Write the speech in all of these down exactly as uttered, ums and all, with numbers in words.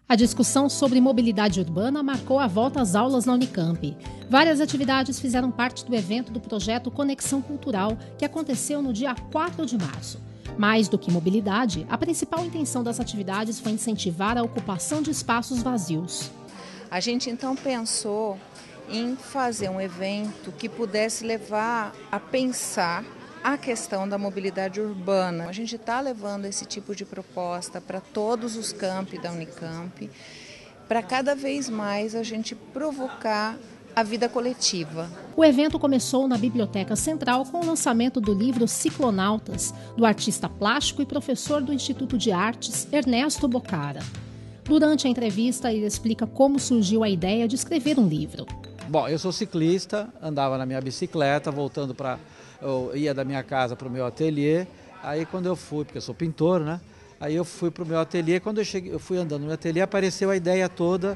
A discussão sobre mobilidade urbana marcou a volta às aulas na Unicamp. Várias atividades fizeram parte do evento do projeto Conexão Cultural, que aconteceu no dia quatro de março. Mais do que mobilidade, a principal intenção das atividades foi incentivar a ocupação de espaços vazios. A gente então pensou em fazer um evento que pudesse levar a pensar a questão da mobilidade urbana. A gente está levando esse tipo de proposta para todos os campi da Unicamp, para cada vez mais a gente provocar a vida coletiva. O evento começou na Biblioteca Central com o lançamento do livro Ciclonautas, do artista plástico e professor do Instituto de Artes, Ernesto Bocara. Durante a entrevista, ele explica como surgiu a ideia de escrever um livro. Bom, eu sou ciclista, andava na minha bicicleta, voltando para... Eu ia da minha casa para o meu ateliê, aí quando eu fui, porque eu sou pintor, né? Aí eu fui para o meu ateliê, quando eu, cheguei, eu fui andando no meu ateliê, apareceu a ideia toda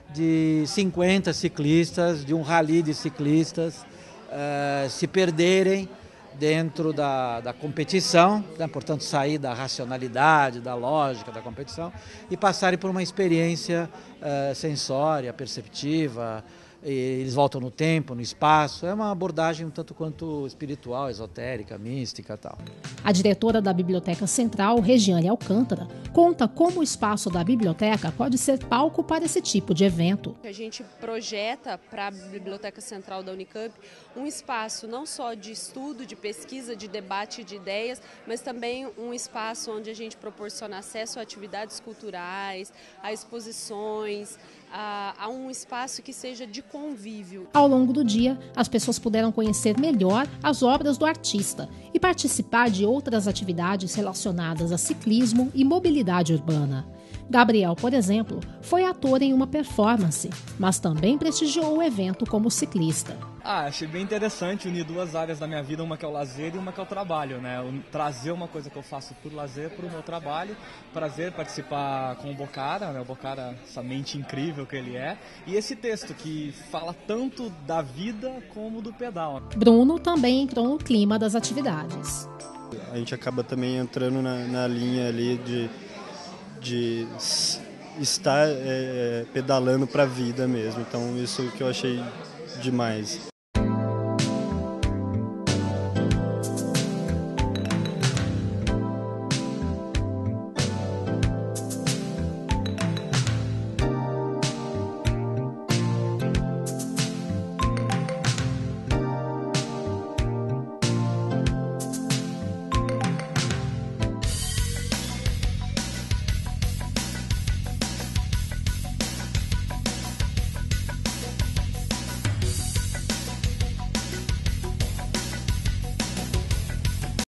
de cinquenta ciclistas, de um rally de ciclistas, uh, se perderem dentro da, da competição, né? Portanto sair da racionalidade, da lógica da competição e passarem por uma experiência uh, sensória, perceptiva. Eles voltam no tempo, no espaço, é uma abordagem um tanto quanto espiritual, esotérica, mística e tal. A diretora da Biblioteca Central, Regiane Alcântara, conta como o espaço da biblioteca pode ser palco para esse tipo de evento. A gente projeta para a Biblioteca Central da Unicamp um espaço não só de estudo, de pesquisa, de debate de ideias, mas também um espaço onde a gente proporciona acesso a atividades culturais, a exposições, a, a um espaço que seja de convívio. Ao longo do dia, as pessoas puderam conhecer melhor as obras do artista e participar de outras atividades relacionadas a ciclismo e mobilidade urbana. Gabriel, por exemplo, foi ator em uma performance, mas também prestigiou o evento como ciclista. Ah, achei bem interessante unir duas áreas da minha vida, uma que é o lazer e uma que é o trabalho, né? Trazer uma coisa que eu faço por lazer para o meu trabalho. Prazer participar com o Bocara, né? O Bocara, essa mente incrível que ele é. E esse texto que fala tanto da vida como do pedal. Bruno também entrou no clima das atividades. A gente acaba também entrando na, na linha ali de, de estar é, pedalando para a vida mesmo. Então isso que eu achei demais.